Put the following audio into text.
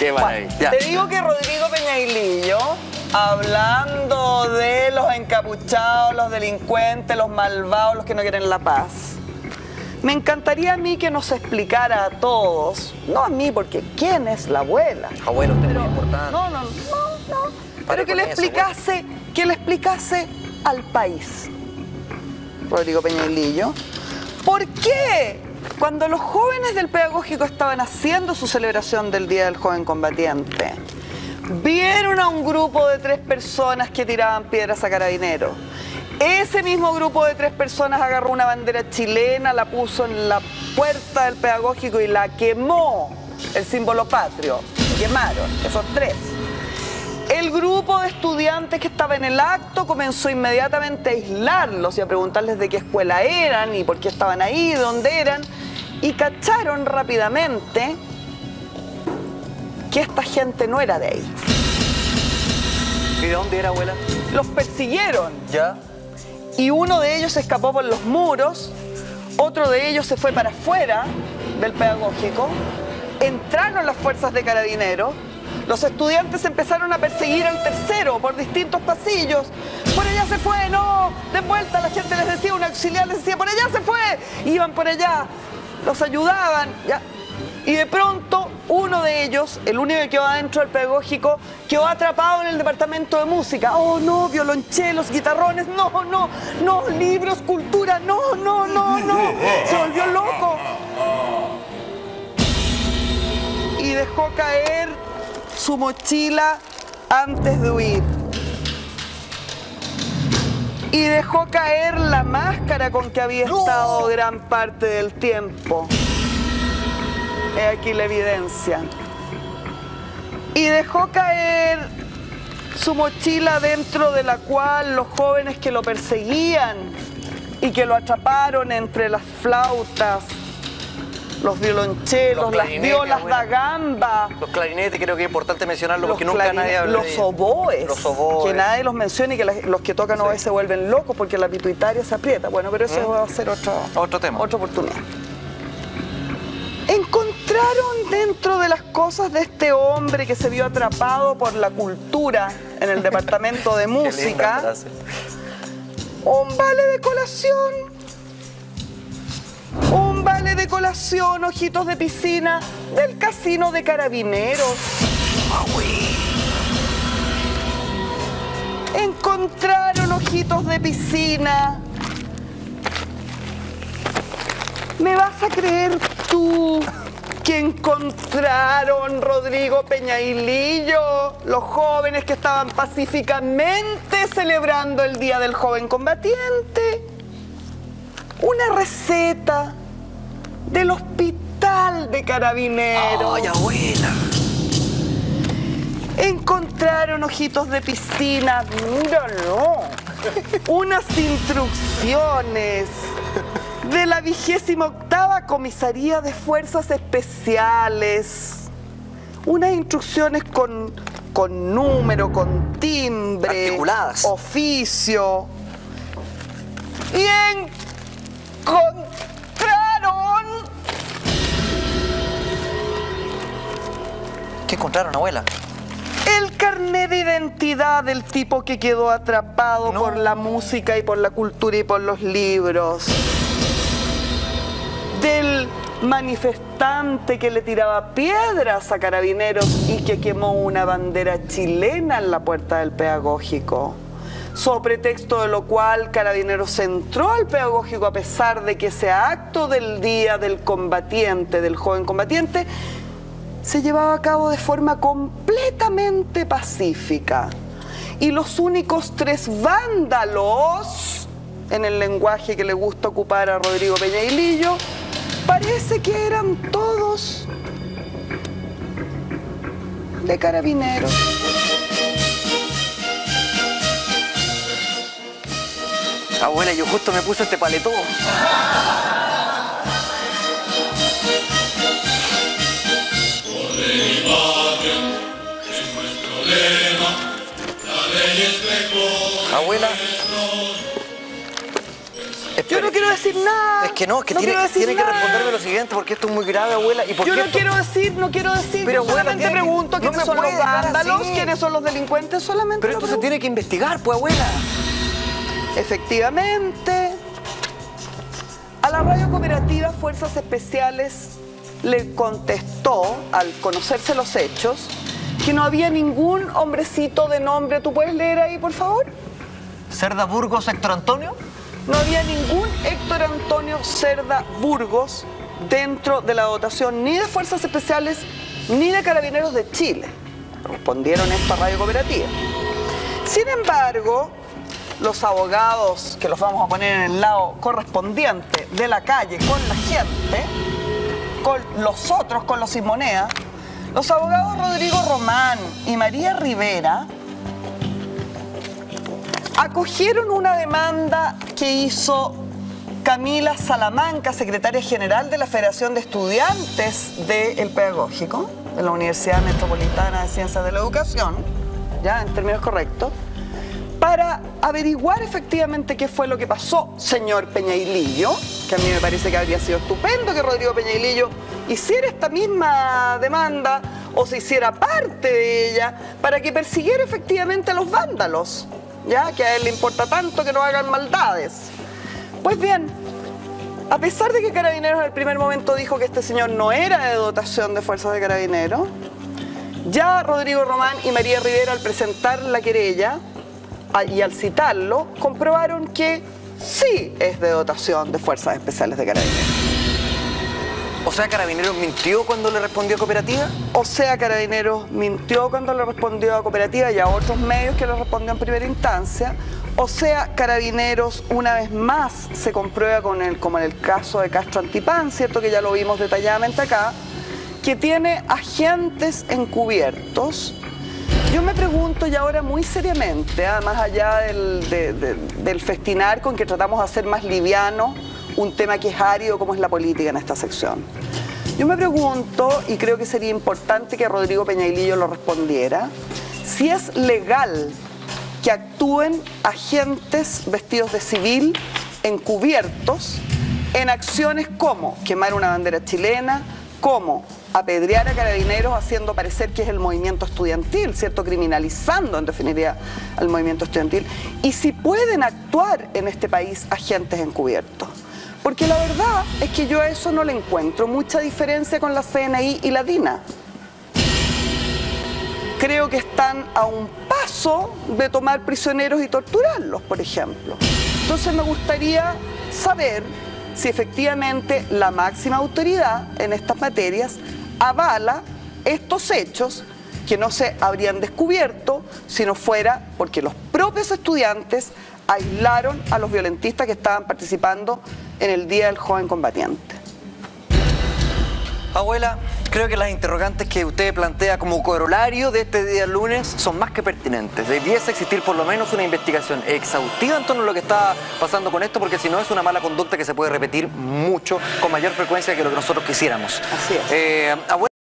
Qué maravilla. Te digo que Rodrigo Peñailillo, hablando de los encapuchados, los delincuentes, los malvados, los que no quieren la paz, me encantaría a mí que nos explicara a todos, no a mí, porque ¿quién es la abuela? Abuelo, usted es muy importante. No. Pero que le explicase al país, Rodrigo Peñailillo, ¿por qué cuando los jóvenes del Pedagógico estaban haciendo su celebración del Día del Joven Combatiente, vieron a un grupo de 3 personas que tiraban piedras a carabineros? Ese mismo grupo de 3 personas agarró una bandera chilena, la puso en la puerta del Pedagógico y la quemó, el símbolo patrio. Quemaron esos 3. El grupo de estudiantes que estaba en el acto comenzó inmediatamente a aislarlos y a preguntarles de qué escuela eran y por qué estaban ahí, de dónde eran, y cacharon rápidamente que esta gente no era de ahí. ¿Y de dónde era, abuela? Los persiguieron. ¿Ya? Y uno de ellos escapó por los muros, otro de ellos se fue para afuera del Pedagógico, entraron las fuerzas de carabineros, los estudiantes empezaron a perseguir al tercero por distintos pasillos. Por allá se fue, no, de vuelta, la gente les decía, un auxiliar les decía, por allá se fue, iban por allá, los ayudaban, ya. Y de pronto, uno de ellos, el único que quedó adentro del Pedagógico, quedó atrapado en el departamento de música. Oh, no, violonchelos, guitarrones, no, libros, cultura, no. Se volvió loco. Y dejó caer su mochila antes de huir. Y dejó caer la máscara con que había estado gran parte del tiempo. He aquí la evidencia. Y dejó caer su mochila dentro de la cual los jóvenes que lo perseguían y que lo atraparon entre las flautas, los violonchelos, las violas da gamba. Los clarinetes, creo que es importante mencionarlo porque nunca nadie habla de los oboes. Los oboes. Que nadie los menciona y que los que tocan oboes se vuelven locos porque la pituitaria se aprieta. Bueno, pero eso va a ser otro tema. Otra oportunidad. Encontraron dentro de las cosas de este hombre que se vio atrapado por la cultura en el departamento de música un vale de colación, ojitos de piscina del casino de Carabineros. Encontraron ojitos de piscina. ¿Me vas a creer tú que encontraron, Rodrigo Peñailillo, los jóvenes que estaban pacíficamente celebrando el Día del Joven Combatiente? Una receta del hospital de Carabineros. ¡Ay, abuela! Encontraron ojitos de piscina, míralo, unas instrucciones de la 28ª Comisaría de Fuerzas Especiales, unas instrucciones con número, con timbre, articuladas, oficio, y encontraron ¿qué encontraron, abuela? el carnet de identidad del tipo que quedó atrapado por la música y por la cultura y por los libros. Del manifestante que le tiraba piedras a Carabineros y que quemó una bandera chilena en la puerta del Pedagógico. Sobre pretexto de lo cual Carabineros entró al Pedagógico a pesar de que ese acto del Día del Combatiente, del Joven Combatiente, se llevaba a cabo de forma completamente pacífica. Y los únicos 3 vándalos, en el lenguaje que le gusta ocupar a Rodrigo Peñailillo, parece que eran todos de Carabineros. Abuela, yo justo me puse este paletón. Abuela, Yo no quiero decir nada. Es que no, es que no tiene que nada. responderme lo siguiente, porque esto es muy grave, abuela. ¿Y por Yo qué no esto? quiero decir. Pero, Yo abuela, solamente tiene que- pregunto no quiénes me son los puede dejar vándalos, así. quiénes son los delincuentes, solamente Pero lo esto se pregunto. tiene que investigar, pues, abuela. Efectivamente, a la radio cooperativa Fuerzas Especiales le contestó, al conocerse los hechos, que no había ningún hombrecito de nombre. ¿Tú puedes leer ahí, por favor? ¿Cerda Burgos, Héctor Antonio? No había ningún Héctor Antonio Cerda Burgos dentro de la dotación ni de Fuerzas Especiales ni de Carabineros de Chile. Respondieron esto a Radio Cooperativa. Sin embargo, los abogados, que los vamos a poner en el lado correspondiente de la calle con la gente, con los otros, con los sin moneda, los abogados Rodrigo Román y María Rivera acogieron una demanda que hizo Camila Salamanca, secretaria general de la Federación de Estudiantes del Pedagógico, de la Universidad Metropolitana de Ciencias de la Educación, ya en términos correctos, para averiguar efectivamente qué fue lo que pasó, señor Peñailillo, que a mí me parece que habría sido estupendo que Rodrigo Peñailillo hiciera esta misma demanda o se hiciera parte de ella para que persiguiera efectivamente a los vándalos, ya que a él le importa tanto que no hagan maldades. Pues bien, a pesar de que Carabineros en el primer momento dijo que este señor no era de dotación de fuerzas de Carabineros, ya Rodrigo Román y María Rivera, al presentar la querella y al citarlo, comprobaron que sí es de dotación de Fuerzas Especiales de Carabineros. O sea, ¿Carabineros mintió cuando le respondió a Cooperativa? O sea, Carabineros mintió cuando le respondió a Cooperativa y a otros medios que le respondió en primera instancia. O sea, Carabineros una vez más se comprueba como en el caso de Castro Antipán, ¿cierto? Que ya lo vimos detalladamente acá, que tiene agentes encubiertos. Yo me pregunto y ahora muy seriamente, más allá del festinar con que tratamos de hacer más liviano un tema que es árido como es la política en esta sección. Yo me pregunto, y creo que sería importante que Rodrigo Peñailillo lo respondiera, si es legal que actúen agentes vestidos de civil encubiertos en acciones como quemar una bandera chilena, como apedrear a Carabineros haciendo parecer que es el movimiento estudiantil, ¿cierto? Criminalizando en definitiva al movimiento estudiantil. Y si pueden actuar en este país agentes encubiertos. Porque la verdad es que yo a eso no le encuentro mucha diferencia con la CNI y la DINA. Creo que están a un paso de tomar prisioneros y torturarlos, por ejemplo. Entonces me gustaría saber si efectivamente la máxima autoridad en estas materias avala estos hechos que no se habrían descubierto si no fuera porque los propios estudiantes aislaron a los violentistas que estaban participando en el Día del Joven Combatiente. Abuela, creo que las interrogantes que usted plantea como corolario de este día lunes son más que pertinentes. Debiese existir por lo menos una investigación exhaustiva en torno a lo que está pasando con esto, porque si no es una mala conducta que se puede repetir mucho, con mayor frecuencia que lo que nosotros quisiéramos. Así es. Abuela,